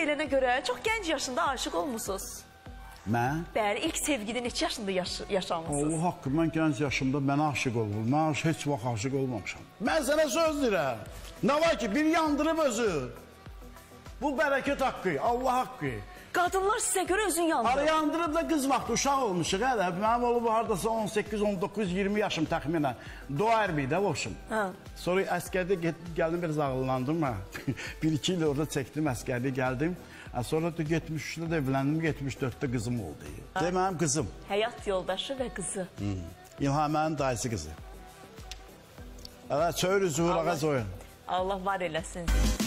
Elənə görə çox gənc yaşında aşıq olmusunuz. Mən? Bəli, ilk sevgide neçə yaşında yaşamısınız? Allah haqqı, mən gənc yaşımda mənə aşıq olmur. Mən heç vaxt aşıq olmamışam. Mən sənə söz deyirəm. Nə var ki, bir yandırıb özü. Bu bərəkət haqqı, Allah haqqı. Qadınlar sizə görə özün yandırır. Arı yandırıb da qız vaxtı uşaq olmuşuq. Mənim olub haradasa 18, 19, 20 yaşım təxminən. Doğar bir də olsun. Sonra əskərdə gəldim, biraz ağıllandım mən. 1-2 il orada çəkdim, əskərdə gəldim. Sonra da 73-də evləndim, 74-də qızım oldu. Mənim qızım. Həyat yoldaşı və qızı. İlhamənin dayısı qızı. Çöyür üzvür, ağac oyun. Allah var eləsin.